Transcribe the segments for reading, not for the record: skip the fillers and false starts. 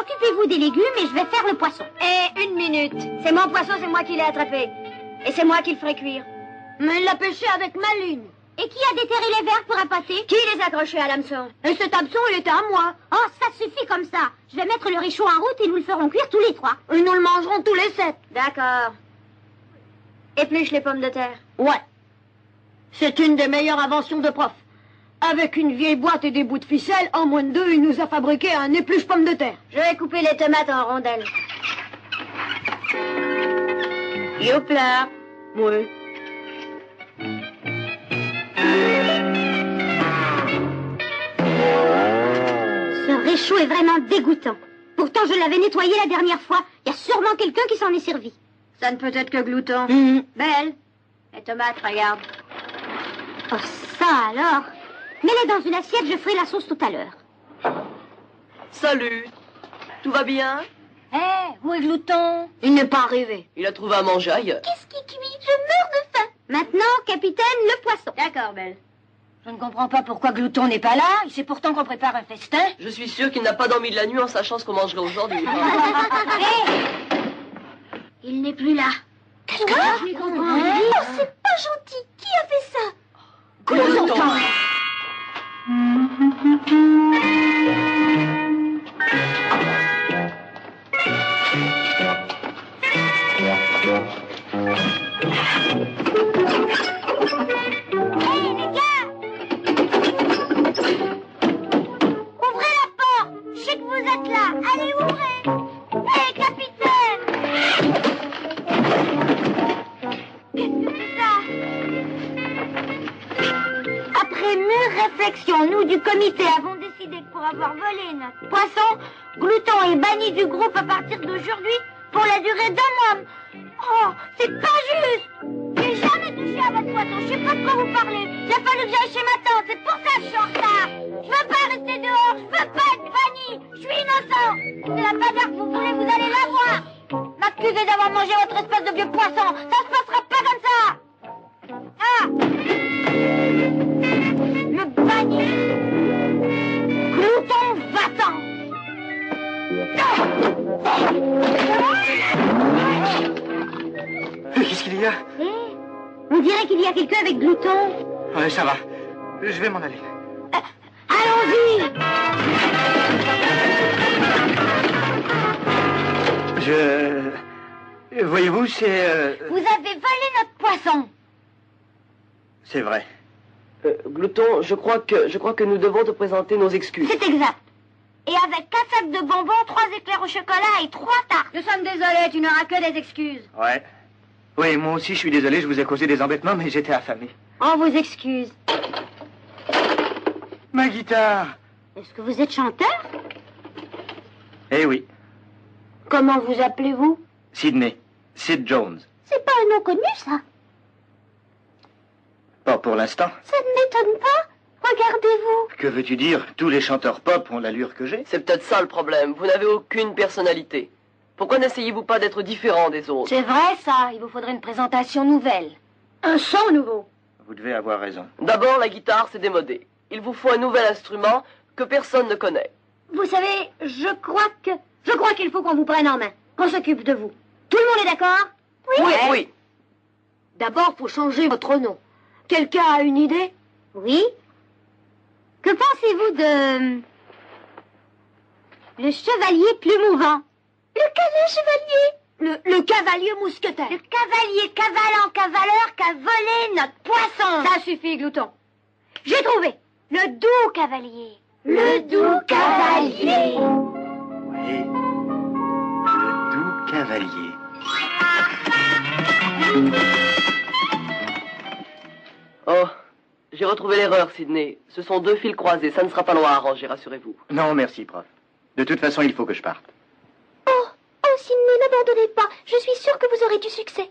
occupez-vous des légumes et je vais faire le poisson. Eh, une minute. C'est mon poisson, c'est moi qui l'ai attrapé. Et c'est moi qui le ferai cuire. Mais il l'a pêché avec ma lune. Et qui a déterré les verres pour appâter? Qui les a accrochés à l'hameçon? Et cet hameçon, il était à moi. Oh, ça suffit comme ça. Je vais mettre le réchaud en route et nous le ferons cuire tous les 3. Et nous le mangerons tous les 7. D'accord. Épluche les pommes de terre. Ouais. C'est une des meilleures inventions de prof. Avec une vieille boîte et des bouts de ficelle, en moins de 2, il nous a fabriqué un épluche pomme de terre. Je vais couper les tomates en rondelles. Youpla. Oui. Ce réchaud est vraiment dégoûtant. Pourtant, je l'avais nettoyé la dernière fois. Il y a sûrement quelqu'un qui s'en est servi. Ça ne peut être que glouton. Belle. Les tomates, regarde. Oh, ça alors. Mets-les dans une assiette, je ferai la sauce tout à l'heure. Salut. Tout va bien? Où est glouton? Il n'est pas arrivé. Il a trouvé à manger ailleurs. Qu'est-ce qui cuit? Je meurs de faim. Maintenant, capitaine, le poisson. D'accord, Belle. Je ne comprends pas pourquoi glouton n'est pas là. Il sait pourtant qu'on prépare un festin. Je suis sûr qu'il n'a pas dormi de la nuit en sachant ce qu'on mangerait aujourd'hui. Il n'est plus là. Qu'est-ce que je lui comprends. Oh, c'est pas gentil. Qui a fait ça? Glouton. Hey, les gars! Ouvrez la porte! Je sais que vous êtes là. Allez, ouvrez! Hé, capitaine! Qu'est-ce que c'est ça? Après mûre réflexion, nous du comité avons décidé que pour avoir volé notre poisson, Glouton est banni du groupe à partir d'aujourd'hui pour la durée d'1 mois. Oh, c'est pas juste! J'ai jamais touché à votre poisson, je sais pas de quoi vous parlez. Il a fallu que j'aille chez ma tante, c'est pour ça que je suis en retard. Je veux pas rester dehors, je veux pas être banni, je suis innocent. C'est la bagarre que vous voulez, vous allez l'avoir. M'accuser d'avoir mangé votre espèce de vieux poisson, ça se passera pas comme ça. Ah! Le banni. Glouton va-t'en. Qu'est-ce qu'il y a? On dirait qu'il y a quelqu'un avec Glouton. Ouais, ça va. Je vais m'en aller. Allons-y! Voyez-vous, c'est... Vous avez volé notre poisson. C'est vrai. Glouton, je crois que nous devons te présenter nos excuses. C'est exact. Et avec 4 sacs de bonbons, 3 éclairs au chocolat et 3 tartes. Nous sommes désolés, tu n'auras que des excuses. Ouais. Oui, moi aussi, je suis désolé, je vous ai causé des embêtements, mais j'étais affamé. On vous excuse. Ma guitare! Est-ce que vous êtes chanteur? Eh oui. Comment vous appelez-vous? Sydney. Sid Jones. C'est pas un nom connu, ça. Pas pour l'instant. Ça ne m'étonne pas. Regardez-vous. Que veux-tu dire? Tous les chanteurs pop ont l'allure que j'ai. C'est peut-être ça le problème. Vous n'avez aucune personnalité. Pourquoi n'essayez-vous pas d'être différent des autres? C'est vrai, ça. Il vous faudrait une présentation nouvelle. Un son nouveau. Vous devez avoir raison. D'abord, la guitare, c'est démodé. Il vous faut un nouvel instrument que personne ne connaît. Vous savez, je crois qu'il faut qu'on vous prenne en main, qu'on s'occupe de vous. Tout le monde est d'accord? Oui, oui. D'abord, faut changer votre nom. Quelqu'un a une idée? Oui. Que pensez-vous de... le chevalier plus mouvant? Le chevalier. Le cavalier mousquetaire. Le cavalier cavalant cavaleur qui a volé notre poisson. Ça suffit, Glouton. J'ai trouvé. Le doux cavalier. Le doux cavalier. Oui. Le doux cavalier. Oh, j'ai retrouvé l'erreur, Sydney. Ce sont 2 fils croisés. Ça ne sera pas loin à arranger, rassurez-vous. Non, merci, prof. De toute façon, il faut que je parte. Oh, Sydney, n'abandonnez pas. Je suis sûre que vous aurez du succès.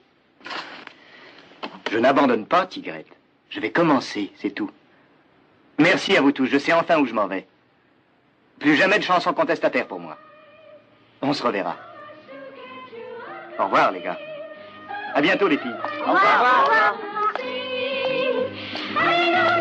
Je n'abandonne pas, Tigrette. Je vais commencer, c'est tout. Merci à vous tous, je sais enfin où je m'en vais. Plus jamais de chansons contestataires pour moi. On se reverra. Au revoir, les gars. À bientôt, les filles. Au revoir. Au revoir.